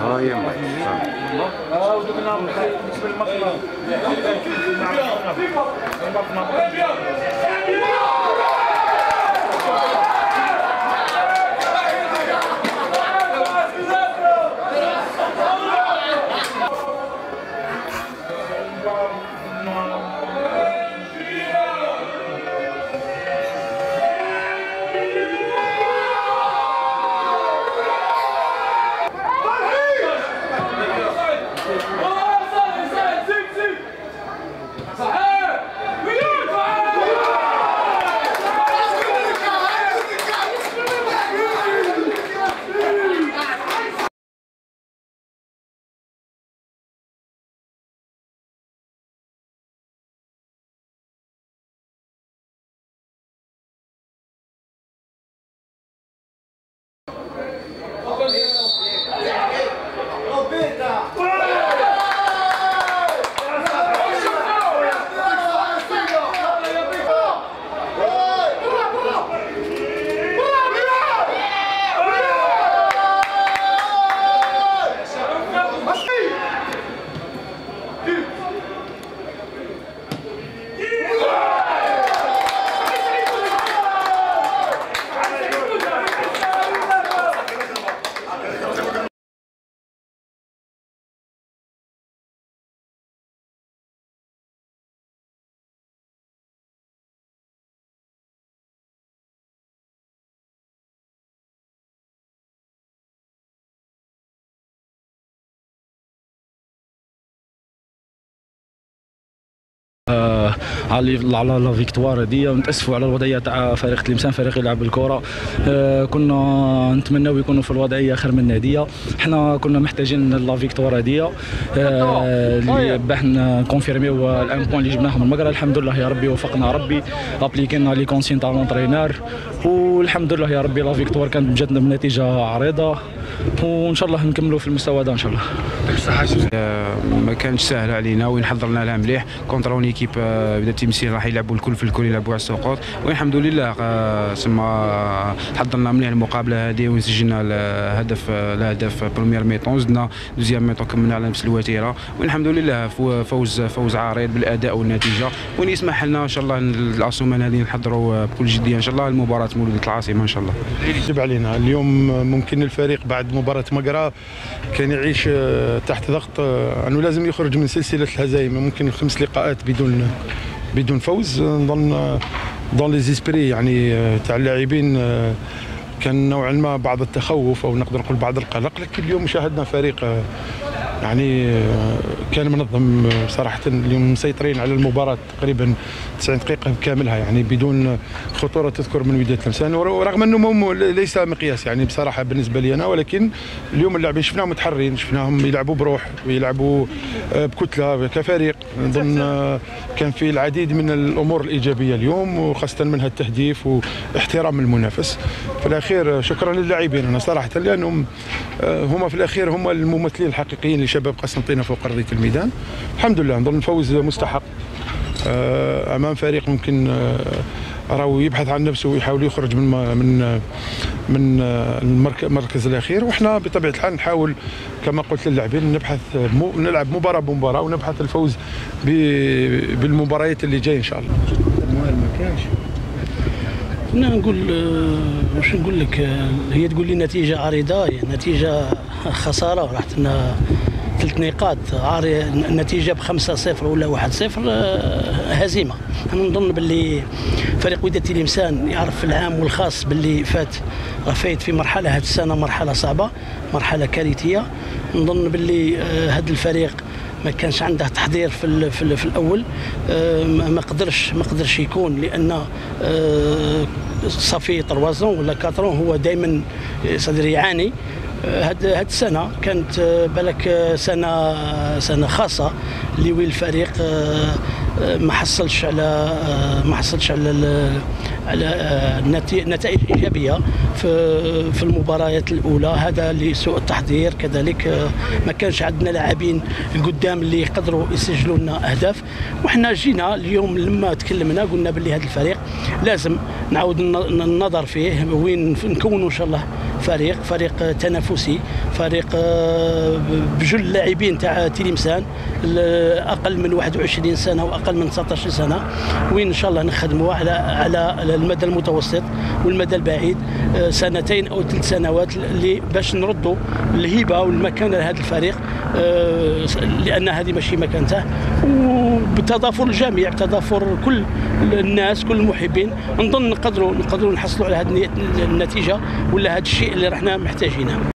هي على لا فيكتوار هذه. نتاسفوا على الوضعيه تاع فريق تلمسان، فريق يلعب بالكره. كنا نتمناو يكونوا في الوضعيه خير من هذه. حنا كنا محتاجين لا فيكتوار هذه اللي باش نكونفيرميو الان بوين اللي جبناهم من المقرة. الحمد لله يا ربي وفقنا ربي، ابليكينا لي كونسين تاع لونترينور، والحمد لله يا ربي لا فيكتوار كانت جاتنا بنتيجه عريضه، وان شاء الله نكملوا في المستوى هذا ان شاء الله. ما كانش سهل علينا، وين حضرنا لها مليح كونتر اون ايكيب بدا تيمسير راح يلعبوا الكل في الكل، يلعبوا على السقوط، والحمد لله سما حضرنا مليح المقابله هذه وسجلنا الهدف بروميير ميطون، زدنا دوزيام ميطون كملنا على نفس الوتيره، والحمد لله فوز عريض بالاداء والنتيجه، وين يسمح لنا ان شاء الله العاصمه هذه نحضروا بكل جديه ان شاء الله المباراه مولوديه العاصمه ان شاء الله. يجب علينا اليوم ممكن الفريق بعد مباراه مقرة كان يعيش تحت ضغط انه لازم يخرج من سلسله الهزائم، ممكن 5 لقاءات بدون فوز. نظن دون لي زيسبري يعني تاع اللاعبين كان نوعا ما بعض التخوف او نقدر نقول بعض القلق، لكن اليوم شاهدنا فريق يعني كان منظم صراحه. اليوم مسيطرين على المباراه تقريبا 90 دقيقه كاملها يعني بدون خطوره تذكر من وداد تلمسان، ورغم انه ليس مقياس يعني بصراحه بالنسبه لي انا، ولكن اليوم اللاعبين شفناهم متحرين، شفناهم يلعبوا بروح ويلعبوا بكتله كفريق. نظن كان في العديد من الامور الايجابيه اليوم، وخاصه منها التهديف واحترام المنافس. في الاخير شكرا للاعبين انا صراحه، لانهم هما في الاخير هما الممثلين الحقيقيين لشباب قسنطينه فوق ارضيه الميدان. الحمد لله نظن الفوز مستحق امام فريق ممكن راهو يبحث عن نفسه ويحاول يخرج من المركز الاخير، وحنا بطبيعه الحال نحاول كما قلت للاعبين نلعب مباراه بمباراه ونبحث الفوز بالمباريات اللي جايه ان شاء الله. المؤهل ما كانش. انا نقول واش نقول لك، هي تقول لي نتيجه عريضه، نتيجه خساره، راحت لنا 3 نقاط، النتيجه ب5-0 ولا 1-0 هزيمه. انا نظن باللي فريق وداد تلمسان يعرف في العام والخاص باللي فات، راه فايت في مرحله هذه السنه مرحله صعبه، مرحله كارثيه. نظن باللي هذا الفريق ما كانش عنده تحضير في الاول، ما قدرش يكون، لان صافي 3 ولا 4 هو دائما صدر يعاني. هاد السنه كانت بالك سنه خاصه اللي وين الفريق ما حصلش على نتائج ايجابيه في المباريات الاولى. هذا لسوء التحضير، كذلك ما كانش عندنا لاعبين القدام اللي يقدروا يسجلوا لنا اهداف. وحنا جينا اليوم لما تكلمنا قلنا باللي هذا الفريق لازم نعاود النظر فيه، وين نكونوا ان شاء الله فريق تنافسي، فريق بجل لاعبين تاع تلمسان اقل من 21 سنه واقل من 19 سنه، وين ان شاء الله نخدموا على المدى المتوسط والمدى البعيد، سنتين او 3 سنوات اللي باش نردوا الهبه والمكانه لهذا الفريق، لان هذه ماشي مكانته، وبتضافر الجميع، بتضافر كل الناس كل المحبين، نظن نقدروا نحصلوا على هذه النتيجه ولا هذا الشيء اللي رحنا محتاجينه.